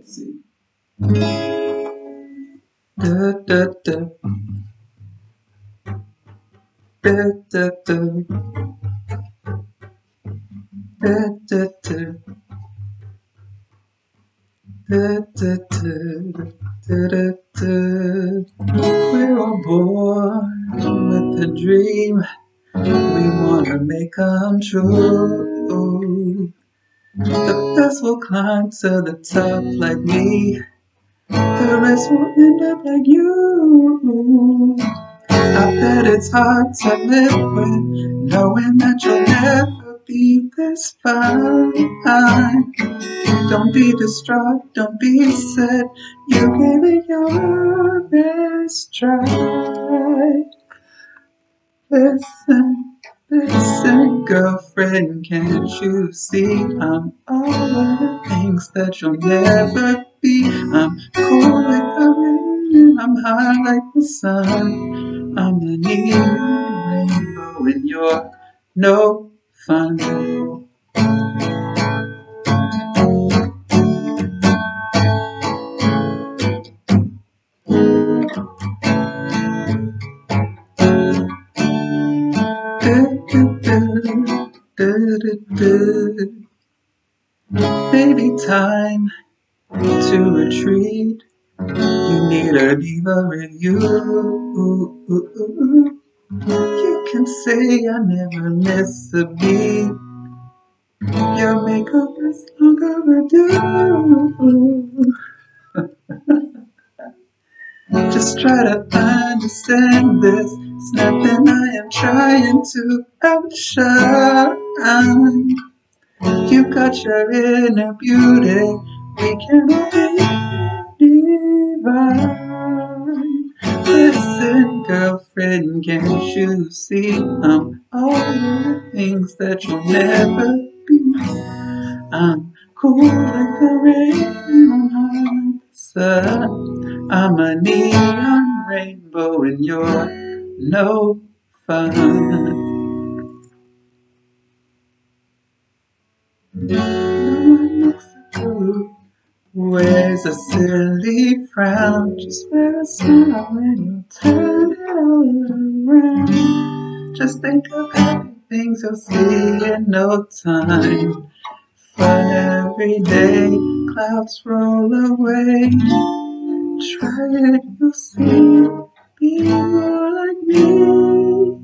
Let's see. Da, da, da. Da, da, da. Da, da, da. Da, da, da. Da, da, da. We're all born with a dream we wanna make come true. The best will climb to the top like me. The rest will end up like you. I bet it's hard to live with knowing that you'll never be this fine. Don't be distraught, don't be sad. You gave it your best try. Listen, listen, girlfriend, can't you see I'm all of the things that you'll never be? I'm cool like the rain and I'm high like the sun. I'm the neon rainbow and you're no fun. Baby, time to retreat. You need a diva review. You can say I never miss a beat. Your makeup is long overdue. Just try to understand this. It's nothing I am trying to outshine. You got your inner beauty. We can be divine. Listen, girlfriend, can't you see I'm all the things that you'll never be? I'm cool like the rain, I'm high like the sun. I'm a neon rainbow and you're no fun. No one looks at you, wears a silly frown. Just wear a smile when you turn it all around. Just think of happy things you'll see in no time. Fun every day, clouds roll away. Try it, you'll see. Be more like me.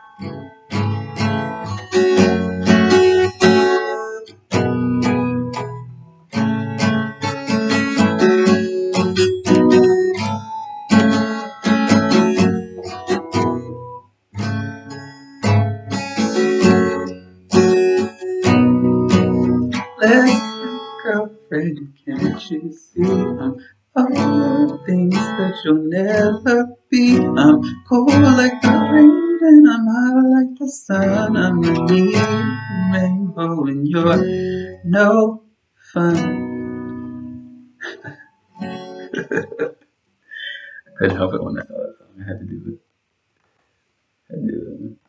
Listen, girlfriend, can't you see I'm all the things that you'll never be? I'm cool like the rain and I'm high like the sun. I'm the neon rainbow and you're no fun. I couldn't help it when I saw that song. I had to do it.